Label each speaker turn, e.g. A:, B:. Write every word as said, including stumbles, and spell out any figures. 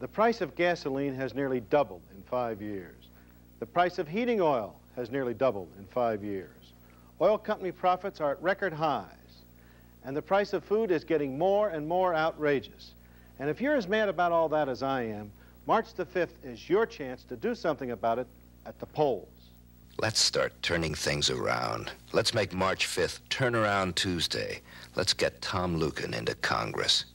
A: The price of gasoline has nearly doubled in five years. The price of heating oil has nearly doubled in five years. Oil company profits are at record highs. And the price of food is getting more and more outrageous. And if you're as mad about all that as I am, March the fifth is your chance to do something about it at the polls.
B: Let's start turning things around. Let's make March fifth Turnaround Tuesday. Let's get Tom Luken into Congress.